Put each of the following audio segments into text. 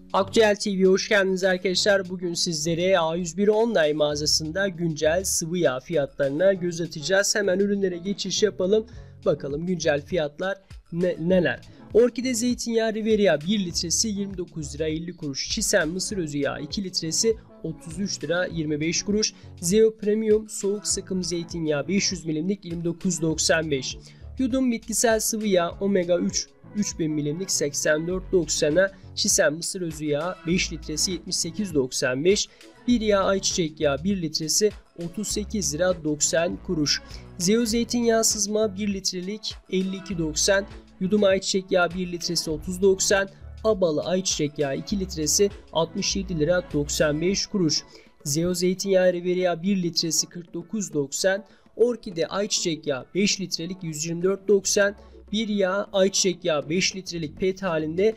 Aktüel TV'ye hoş geldiniz arkadaşlar. Bugün sizlere A101 online mağazasında güncel sıvı yağ fiyatlarına göz atacağız. Hemen ürünlere geçiş yapalım. Bakalım güncel fiyatlar neler. Orkide zeytinyağı Riveria 1 litresi 29 lira 50 kuruş. Çisem mısır özü yağı 2 litresi 33 lira 25 kuruş. Zeo Premium soğuk sıkım zeytinyağı 500 milimlik 29.95. Yudum bitkisel sıvı yağ Omega 3 3000 milimlik 84.90'a, Çisem mısır özü yağı 5 litresi 78.95, bir yağ ayçiçek yağı 1 litresi 38 lira 90 kuruş. Zeo zeytinyağı sızma 1 litrelik 52.90, yudum ayçiçek yağı 1 litresi 30.90, Abalı ayçiçek yağı 2 litresi 67 lira 95 kuruş. Zeo zeytinyağı Riveria 1 litresi 49.90, Orkide ayçiçek yağı 5 litrelik 124.90, bir yağ ayçiçek yağı 5 litrelik pet halinde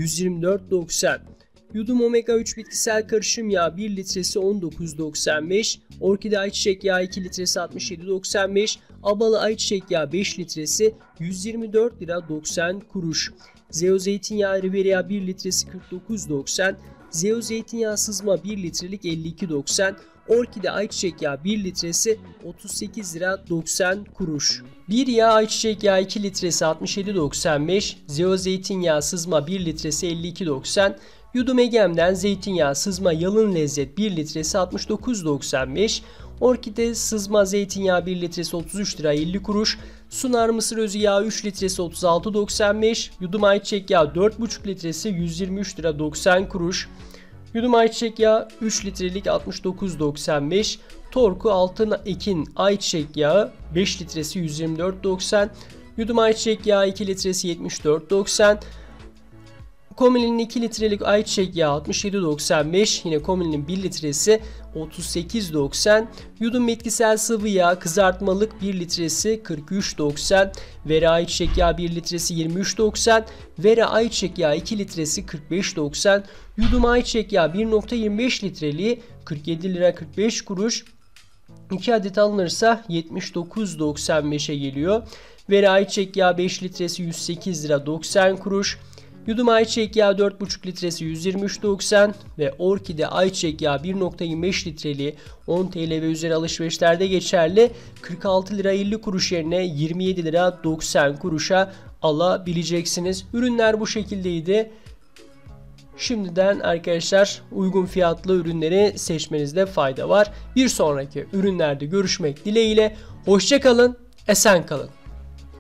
124.90. Yudum omega 3 bitkisel karışım yağı 1 litresi 19.95. Orkide ayçiçek yağı 2 litresi 67.95. Abalı ayçiçek yağı 5 litresi 124 lira 90 kuruş. Zeo zeytinyağı Riveria 1 litresi 49.90. Zeo zeytinyağı sızma 1 litrelik 52.90. Orkide ayçiçek yağı 1 litresi 38 lira 90 kuruş. Bir yağ ayçiçek yağı 2 litresi 67.95. Zeo zeytinyağı sızma 1 litresi 52.90. Yudum Egem'den zeytinyağı sızma yalın lezzet 1 litresi 69.95. Orkide sızma zeytinyağı 1 litresi 33 lira 50 kuruş. Sunar mısır özü yağı 3 litresi 36.95. Yudum ayçiçek yağı 4,5 litresi 123 lira 90 kuruş. Yudum ayçiçek yağı 3 litrelik 69.95. Torku altın ekin ayçiçek yağı 5 litresi 124.90. Yudum ayçiçek yağı 2 litresi 74.90. Komilinin 2 litrelik ayçiçek yağı 67.95. Yine Komilinin 1 litresi 38.90. Yudum bitkisel sıvı yağ kızartmalık 1 litresi 43.90. Vera ayçiçek yağı 1 litresi 23.90. Vera ayçiçek yağı 2 litresi 45.90. Yudum ayçiçek yağı 1.25 litreliği 47 lira 45 kuruş. 2 adet alınırsa 79.95'e geliyor. Vera ayçiçek yağı 5 litresi 108 lira 90 kuruş. Yudum ayçiçek yağı 4,5 litresi 123.90 ve Orkide ayçiçek yağı 1.25 litreli 10 TL ve üzeri alışverişlerde geçerli 46 lira 50 kuruş yerine 27 lira 90 kuruşa alabileceksiniz. Ürünler bu şekildeydi. Şimdiden arkadaşlar uygun fiyatlı ürünleri seçmenizde fayda var. Bir sonraki ürünlerde görüşmek dileğiyle. Hoşça kalın, esen kalın.